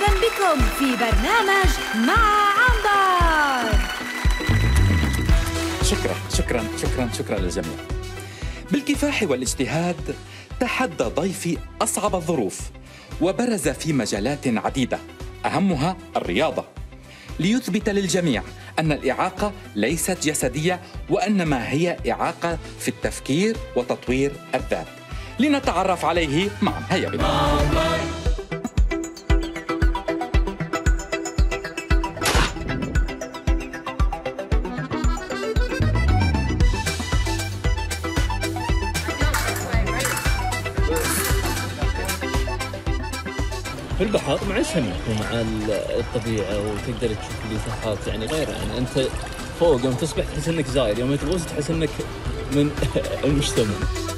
مرحبا بكم في برنامج مع عنبر. شكرا للجميع. بالكفاح والاجتهاد تحدى ضيفي أصعب الظروف وبرز في مجالات عديدة أهمها الرياضة، ليثبت للجميع أن الإعاقة ليست جسدية وإنما هي إعاقة في التفكير وتطوير الذات. لنتعرف عليه معا. هيا بنا. في البحر مع السمك ومع الطبيعة وتقدر تشوف اللي يعني غير، يعني أنت فوق يوم تسبح تحس إنك زايد، يوم تغوص تحس إنك من المجتمع.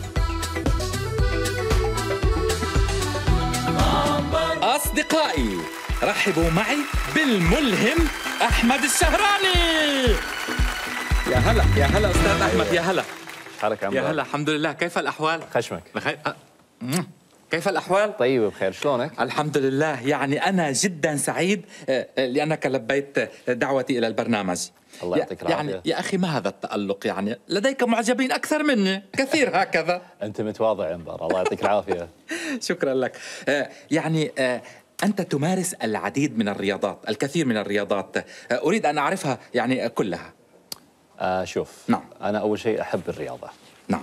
أصدقائي رحبوا معي بالملهم أحمد الشهراني. يا هلا أستاذ أحمد. يا هلا. حالك عمرو؟ يا هلا، الحمد لله. كيف الأحوال؟ خشمك بخير. كيف الأحوال؟ طيب بخير، شلونك؟ الحمد لله، يعني أنا جدا سعيد لأنك لبيت دعوتي إلى البرنامج. الله يعطيك العافية. يعني يا أخي ما هذا التألق، يعني لديك معجبين أكثر مني كثير هكذا. أنت متواضع عنبر، الله يعطيك العافية. شكرا لك. يعني أنت تمارس العديد من الرياضات، الكثير من الرياضات، أريد أن أعرفها يعني كلها. شوف، نعم. أنا أول شيء أحب الرياضة. نعم.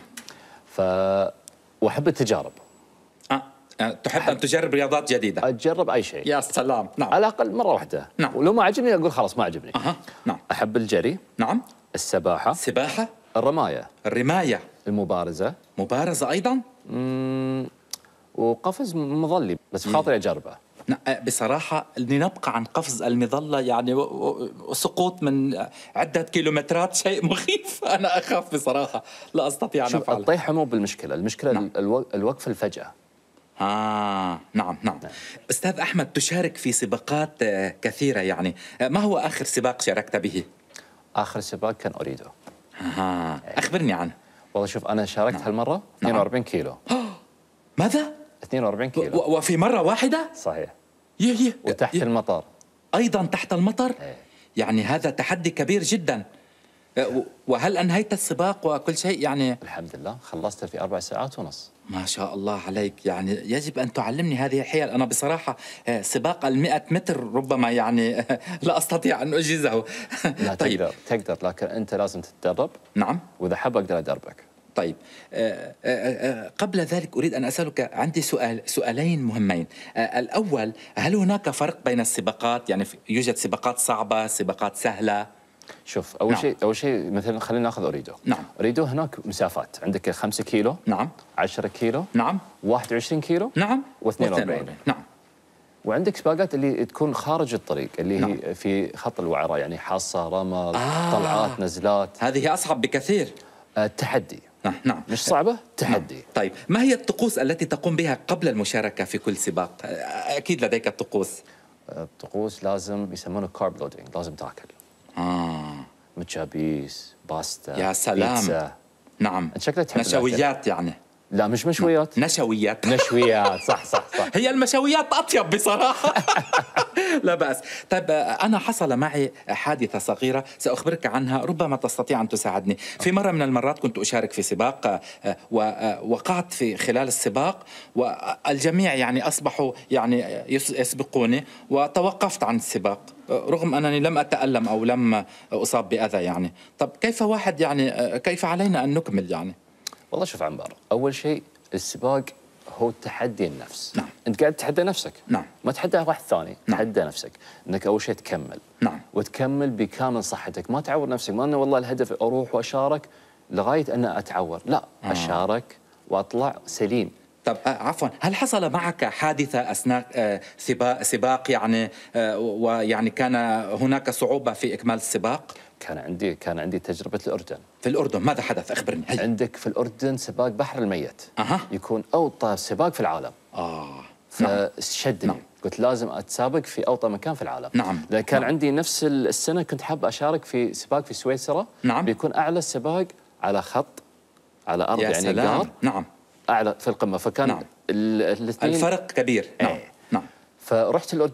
وأحب التجارب. تحب أن تجرب رياضات جديدة؟ أجرب أي شيء. يا سلام. نعم. على الأقل مرة واحدة. نعم. ولو ما عجبني أقول خلاص ما عجبني. نعم. أحب الجري. نعم. السباحة. الرماية. المبارزة. مبارزة أيضا؟ وقفز مظلي بس خاطري أجربه. بصراحة لنبقى عن قفز المظلة يعني وسقوط من عدة كيلومترات شيء مخيف. أنا أخاف بصراحة، لا أستطيع أن أفعل. الطيحة مو بالمشكلة، المشكلة نعم. الوقفة الفجأة. نعم. أستاذ أحمد، تشارك في سباقات كثيرة، يعني ما هو آخر سباق شاركت به؟ آخر سباق كان أوريدو. أخبرني عنه. والله شوف، أنا شاركت هالمرة 42 كيلو. ماذا؟ 42 كيلو. وفي مرة واحدة؟ صحيح. وتحت المطر. أيضا تحت المطر؟ يعني هذا تحدي كبير جدا. وهل أنهيت السباق وكل شيء يعني؟ الحمد لله، خلصت في 4 ساعات ونص. ما شاء الله عليك، يعني يجب أن تعلمني هذه الحيل. أنا بصراحة سباق 100 متر ربما يعني لا أستطيع أن أجيزه. لا طيب. تقدر، لكن أنت لازم تتدرب. نعم. وإذا حاب أقدر أدربك. طيب، قبل ذلك أريد أن أسألك، عندي سؤالين مهمين. الأول، هل هناك فرق بين السباقات؟ يعني يوجد سباقات صعبة، سباقات سهلة؟ شوف، أول شيء مثلا خلينا ناخذ أوريدو. نعم. أوريدو هناك مسافات، عندك 5 كيلو. نعم. 10 كيلو. نعم. 21 كيلو. نعم. و42. نعم. وعندك سباقات اللي تكون خارج الطريق، اللي نعم. هي في خط الوعرة، يعني حصة، رمل، طلعات، نزلات. هذه أصعب بكثير. تحدي. نعم. مش صعبة، تحدي. نعم. طيب، ما هي الطقوس التي تقوم بها قبل المشاركة في كل سباق؟ أكيد لديك الطقوس. الطقوس لازم يسمونه كارب لودينج، لازم تاكل. متشابيس، باستا، يا سلام، بيتزا. نعم. شكلها تحب نشويات يعني؟ لا مش مشويات. نشويات. صح. هي المشويات أطيب بصراحة. لا بأس. طيب، أنا حصل معي حادثة صغيرة سأخبرك عنها، ربما تستطيع أن تساعدني. في مرة من المرات كنت أشارك في سباق ووقعت في خلال السباق، والجميع يعني أصبحوا يعني يسبقوني، وتوقفت عن السباق رغم أنني لم أتألم أو لم أصاب بأذى يعني. طب كيف واحد يعني كيف علينا أن نكمل يعني؟ والله شوف عنبر، أول شيء السباق هو تحدي النفس. نعم. أنت قاعد تتحدى نفسك. نعم. ما تحدى واحد ثاني. نعم. تحدى نفسك أنك أول شيء تكمل. نعم. وتكمل بكامل صحتك، ما تعور نفسك، ما أنه والله الهدف أروح وأشارك لغاية أن أتعور، لا. أشارك وأطلع سليم. طب عفوا، هل حصل معك حادثة أثناء سباق يعني ويعني كان هناك صعوبة في إكمال السباق؟ كان عندي تجربة الأردن. في الأردن ماذا حدث؟ أخبرني. عندك في الأردن سباق بحر الميت. يكون أوطى سباق في العالم. فشدني. نعم. قلت لازم أتسابق في أوطى مكان في العالم. نعم. لأن كان نعم. عندي نفس السنة كنت حاب أشارك في سباق في سويسرا. نعم. بيكون أعلى سباق على خط، على أرض، يعني سلام. نعم. أعلى في القمة. فكان نعم. الاثنين الفرق كبير. نعم. نعم. فرحت الأردن.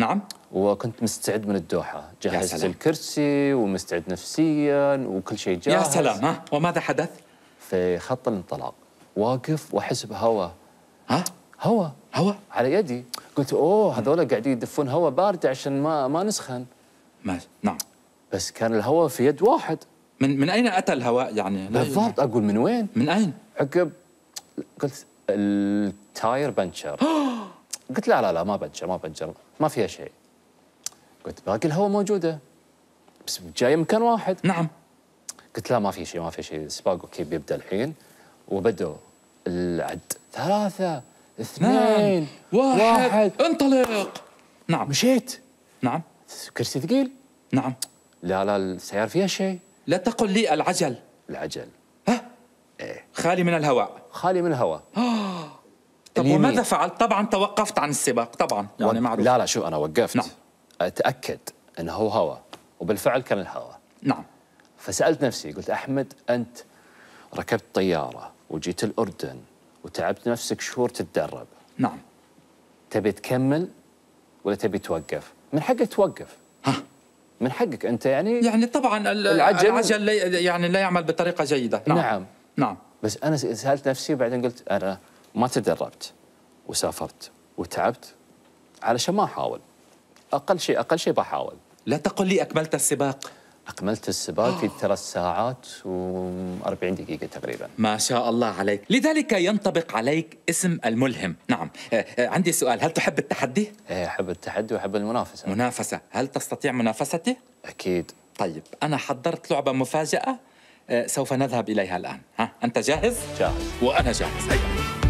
نعم. وكنت مستعد من الدوحة، جهزت سلام. الكرسي ومستعد نفسيا وكل شيء جاهز. يا سلام. ها، وماذا حدث؟ في خط الانطلاق واقف واحس بهواء. ها؟ هواء هوا على يدي. قلت اوه هذول قاعدين يدفون هواء بارد عشان ما نسخن. ماشي. نعم. بس كان الهواء في يد واحد. من اين اتى الهواء يعني؟ بالضبط. اقول من وين؟ من اين؟ عقب قلت التاير بنشر. قلت لا ما بنشر ما فيها شيء. قلت باقي الهواء موجوده بس جايه مكان واحد. نعم. قلت لا ما في شيء السباق اوكي بيبدا الحين. وبدوا العد 3 2 1 انطلق. نعم. مشيت. نعم. كرسي ثقيل. نعم. لا السيارة فيها شيء. لا تقل لي العجل. العجل خالي من الهواء. خالي من الهواء. طب اليمين. وماذا فعلت؟ طبعا توقفت عن السباق طبعا يعني معروف. لا شو أنا وقفت. نعم. أتأكد أنه هو هواء وبالفعل كان الهواء. نعم. فسألت نفسي قلت أحمد أنت ركبت طيارة وجيت الأردن وتعبت نفسك شهور تتدرب. نعم. تبي تكمل ولا تبي توقف؟ من حقك توقف. ها. من حقك أنت يعني طبعا العجل يعني لا يعمل بطريقة جيدة. نعم. بس أنا سألت نفسي وبعدين قلت أنا ما تدربت وسافرت وتعبت علشان ما أحاول. أقل شيء بحاول. لا تقل لي أكملت السباق. أكملت السباق في 3 ساعات و40 دقيقة تقريبا. ما شاء الله عليك. لذلك ينطبق عليك اسم الملهم. نعم. عندي سؤال، هل تحب التحدي؟ أحب التحدي وأحب المنافسة. منافسة، هل تستطيع منافستي؟ أكيد. طيب أنا حضرت لعبة مفاجأة سوف نذهب إليها الآن. ها أنت جاهز؟ جاهز. وأنا جاهز. هيا.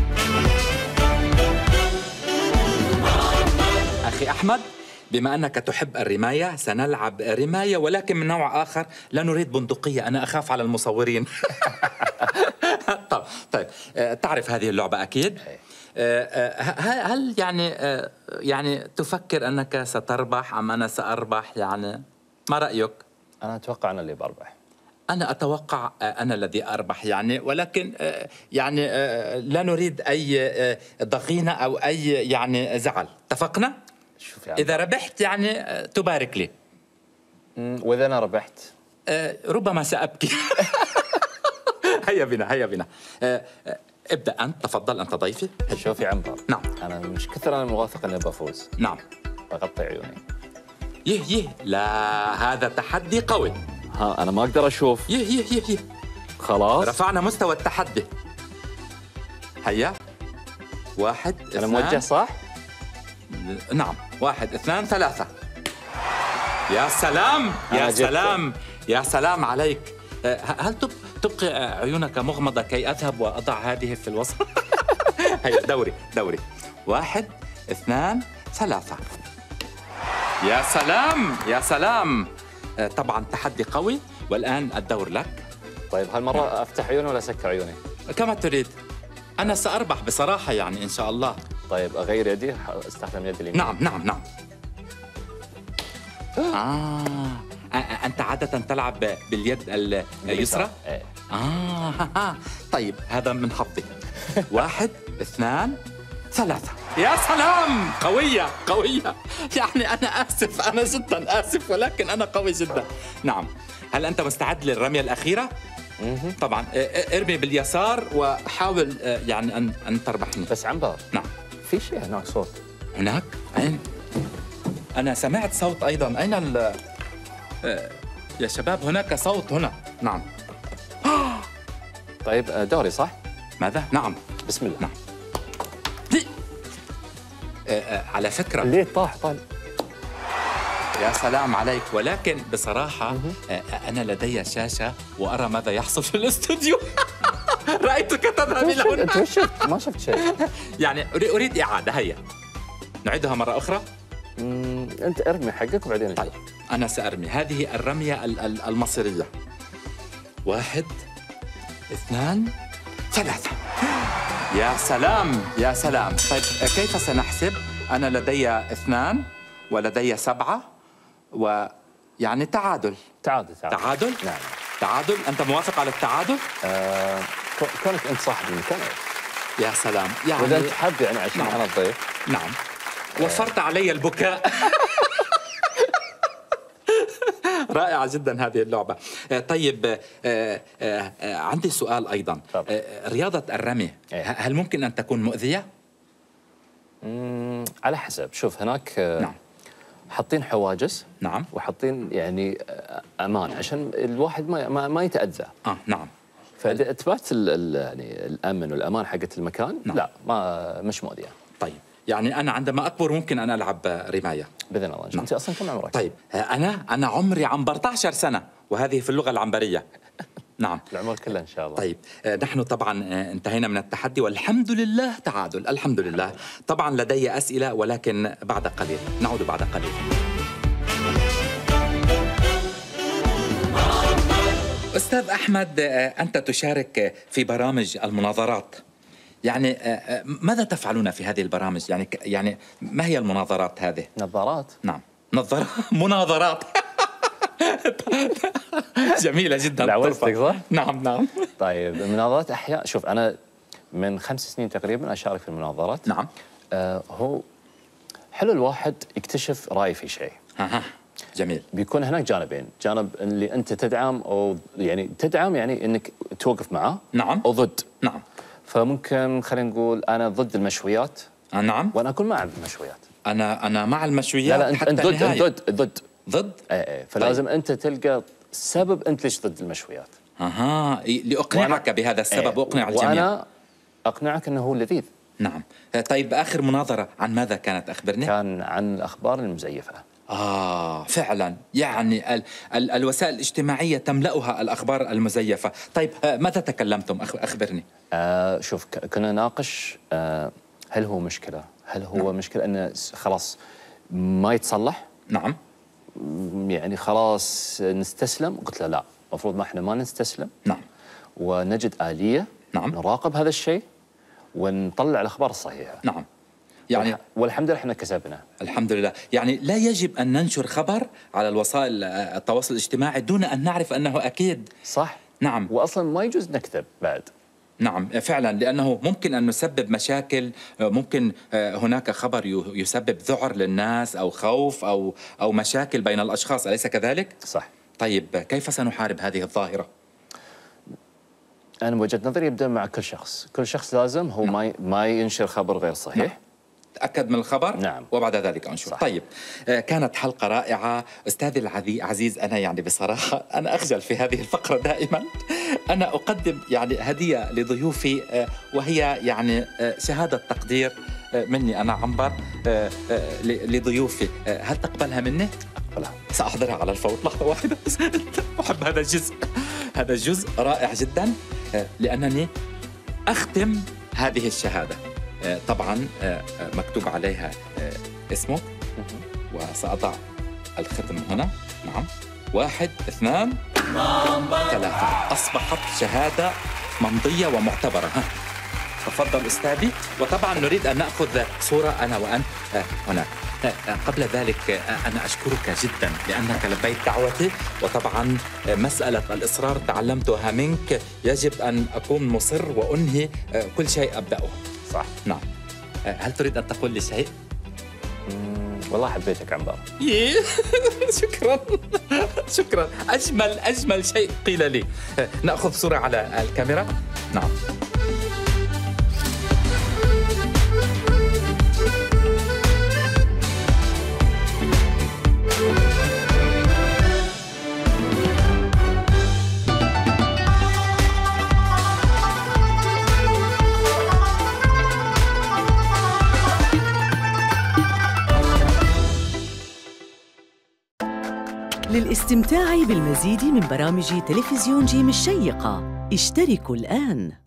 أخي أحمد، بما أنك تحب الرماية سنلعب رماية ولكن من نوع آخر. لا نريد بندقية، أنا أخاف على المصورين. طيب تعرف هذه اللعبة أكيد؟ هل يعني تفكر أنك ستربح أم أنا سأربح؟ يعني ما رأيك؟ أنا أتوقع أنا اللي بربح. أنا أتوقع أنا الذي أربح يعني، ولكن يعني لا نريد أي ضغينة أو أي يعني زعل. اتفقنا؟ شوف يعني إذا ربحت يعني تبارك لي. وإذا أنا ربحت ربما سأبكي. هيا بنا. ابدأ أنت، تفضل أنت ضيفي. شوف يا عنبر. نعم. أنا مش كثر أنا موافق إني بفوز. نعم. بغطي عيوني. يه لا، هذا تحدي قوي. ها أنا ما أقدر أشوف. يه خلاص رفعنا مستوى التحدي. هيا 1 2. أنا موجه صح؟ نعم. 1 2 3. يا سلام يا سلام عليك. هل تبقي عيونك مغمضة كي أذهب وأضع هذه في الوسط؟ هيا دوري 1 2 3. يا سلام. طبعا تحدي قوي والآن الدور لك. طيب هالمرة أفتح عيوني ولا أسكر عيوني؟ كما تريد. أنا سأربح بصراحة يعني إن شاء الله. طيب أغير يدي، استخدم يدي اليمين. نعم. أنت عادة تلعب باليد اليسرى؟ إيه. طيب هذا من حظي. 1 2 3. يا سلام، قوية. يعني أنا آسف، أنا جدا آسف ولكن أنا قوي جدا. نعم. هل أنت مستعد للرمية الأخيرة؟ طبعا ارمي باليسار وحاول يعني أن تربحني. بس عنبر. نعم. في شيء هناك صوت. هناك؟ أين؟ أنا سمعت صوت أيضا. أين يا شباب هناك صوت هنا. نعم. طيب دوري صح؟ ماذا؟ نعم. بسم الله. نعم. على فكرة ليه طاح؟ يا سلام عليك. ولكن بصراحة أنا لدي شاشة وأرى ماذا يحصل في الاستوديو. رأيتك تذهب إلى هنا. أنت وش شفت؟ ما شفت شيء. يعني أريد إعادة. هيا نعيدها مرة أخرى. أنت ارمي حقك وبعدين. طيب أنا سأرمي هذه الرمية المصيرية. 1 2 3. يا سلام. طيب كيف سنحسب؟ أنا لدي 2 ولدي 7 ويعني تعادل. نعم. تعادل. أنت موافق على التعادل؟ كونك أنت صاحب المكان. يا سلام. يعني وإذا أنت حاب يعني عشان أنا الضيف. نعم. وفرت علي البكاء. رائعة جدا هذه اللعبة. طيب عندي سؤال أيضا. رياضة الرمي هل ممكن أن تكون مؤذية؟ على حسب. شوف هناك نعم. حاطين حواجز. نعم. وحاطين يعني امان عشان الواحد ما يتاذى. نعم. فاذا اثبات يعني الامن والامان حقت المكان نعم. لا مش مؤذيه. طيب يعني انا عندما اكبر ممكن انا العب رمايه باذن الله. نعم. انت اصلا كم عمرك؟ طيب انا عمري 14 سنه وهذه في اللغه العنبريه. نعم. العمر كله ان شاء الله. طيب نحن طبعا انتهينا من التحدي والحمد لله تعادل. الحمد لله. طبعا لدي اسئله ولكن بعد قليل. نعود بعد قليل. أستاذ أحمد، أنت تشارك في برامج المناظرات، يعني ماذا تفعلون في هذه البرامج؟ يعني ما هي المناظرات هذه؟ نظارات. نعم. مناظرات. جميلة جدا. دعوتك صح؟ نعم. طيب المناظرات أحيانا، شوف أنا من 5 سنين تقريبا أشارك في المناظرات. نعم. هو حلو الواحد يكتشف رأي في شيء. جميل. بيكون هناك جانبين، جانب اللي انت تدعم او يعني تدعم يعني انك توقف معاه. نعم. او ضد. نعم. فممكن خلينا نقول انا ضد المشويات. نعم. وانا اكون مع المشويات. انا مع المشويات. لا حتى انت ضد. فلازم طيب. انت تلقى سبب انت ليش ضد المشويات. لاقنعك بهذا السبب واقنع الجميع. وانا اقنعك انه هو لذيذ. نعم. طيب اخر مناظرة عن ماذا كانت؟ اخبرني. كان عن الاخبار المزيفة. فعلا يعني الوسائل الاجتماعية تملأها الأخبار المزيفة. طيب ماذا تكلمتم؟ أخبرني. شوف كنا ناقش هل هو مشكلة؟ هل هو نعم. مشكلة أنه خلاص ما يتصلح؟ نعم. يعني خلاص نستسلم؟ قلت له لا، المفروض ما احنا ما نستسلم. نعم. ونجد آلية. نعم. نراقب هذا الشيء ونطلع الأخبار الصحيحة. نعم. يعني والحمد لله احنا كسبنا. الحمد لله. يعني لا يجب أن ننشر خبر على الوسائل التواصل الاجتماعي دون أن نعرف أنه أكيد. صح. نعم. وأصلا ما يجوز نكذب بعد. نعم فعلا، لأنه ممكن أن نسبب مشاكل، ممكن هناك خبر يسبب ذعر للناس أو خوف أو مشاكل بين الأشخاص، أليس كذلك؟ صح. طيب كيف سنحارب هذه الظاهرة؟ أنا بوجهة نظري يبدأ مع كل شخص. كل شخص لازم هو نعم. ما ينشر خبر غير صحيح. نعم. تأكد من الخبر. نعم. وبعد ذلك أنشر. صح. طيب كانت حلقة رائعة أستاذي العزيز. أنا يعني بصراحة أنا أخجل في هذه الفقرة دائما. أنا أقدم يعني هدية لضيوفي وهي يعني شهادة تقدير مني أنا عنبر لضيوفي. هل تقبلها مني؟ أقبلها. سأحضرها على الفور. لحظة واحدة. أحب هذا الجزء. هذا الجزء رائع جدا لأنني أختم هذه الشهادة. طبعا مكتوب عليها اسمك وسأضع الختم هنا. نعم. 1 2 3. أصبحت شهادة ممضية ومعتبرة. تفضل أستاذي. وطبعا نريد أن نأخذ صورة أنا وأنت هناك. قبل ذلك أنا أشكرك جدا لأنك لبيت دعوتي، وطبعا مسألة الإصرار تعلمتها منك. يجب أن أكون مصر وأنهي كل شيء أبدأه. صح. نعم. هل تريد أن تقول لي شيء؟ والله حبيتك عنبر. شكرا. أجمل شيء قيل لي. نأخذ صورة على الكاميرا. نعم. للاستمتاع بالمزيد من برامج تلفزيون جيم الشيقة اشتركوا الآن.